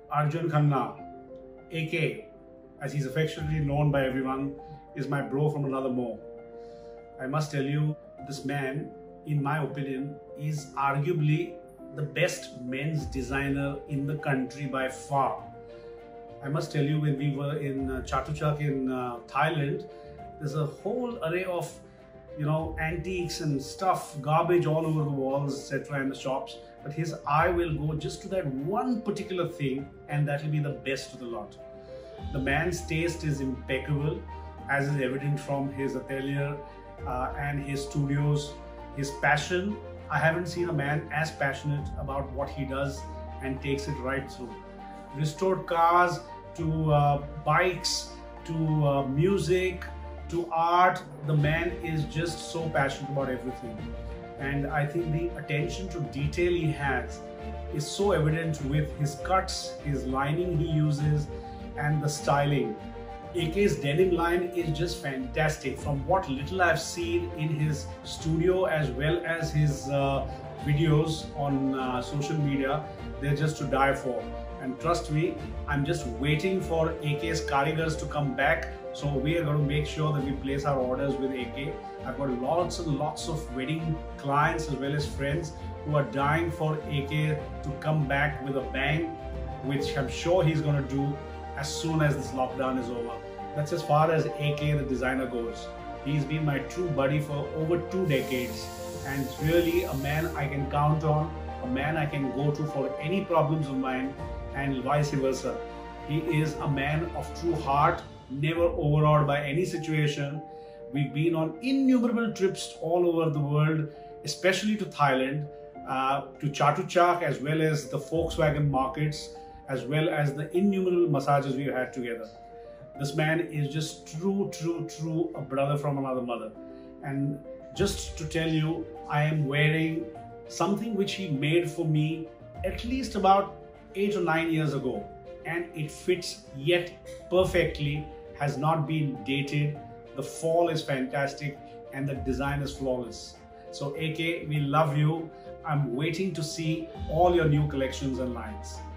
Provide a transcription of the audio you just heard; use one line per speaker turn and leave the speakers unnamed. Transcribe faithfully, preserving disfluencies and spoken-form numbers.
Arjun Khanna, A K, as he's affectionately known by everyone, is my bro from another mo. I must tell you, this man, in my opinion, is arguably the best men's designer in the country by far. I must tell you, when we were in uh, Chatuchak in uh, Thailand, there's a whole array of, you know, antiques and stuff, garbage all over the walls, et cetera in the shops. But his eye will go just to that one particular thing, and that will be the best of the lot. The man's taste is impeccable, as is evident from his atelier uh, and his studios. His passion, I haven't seen a man as passionate about what he does and takes it right through. Restored cars, to uh, bikes, to uh, music, to art, the man is just so passionate about everything. And I think the attention to detail he has is so evident with his cuts, his lining he uses, and the styling. A K's denim line is just fantastic. From what little I've seen in his studio as well as his uh, videos on uh, social media, they're just to die for. And trust me, I'm just waiting for A K's Karigars to come back. So we are going to make sure that we place our orders with A K. I've got lots and lots of wedding clients as well as friends who are dying for A K to come back with a bang, which I'm sure he's going to do as soon as this lockdown is over. That's as far as A K the designer goes. He's been my true buddy for over two decades, and really a man I can count on, a man I can go to for any problems of mine, and vice versa. He is a man of true heart, never overawed by any situation. We've been on innumerable trips all over the world, especially to Thailand, uh, to Chatuchak, as well as the Volkswagen markets, as well as the innumerable massages we've had together. This man is just true, true, true a brother from another mother. And just to tell you, I am wearing something which he made for me at least about eight or nine years ago, and it fits yet perfectly, has not been dated. The fall is fantastic and the design is flawless. So A K, we love you. I'm waiting to see all your new collections and lines.